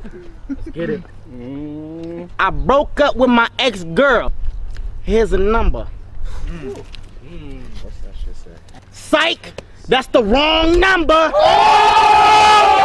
Let's get it. I broke up with my ex-girl. Here's a number. What's that shit say? Psych! That's the wrong number!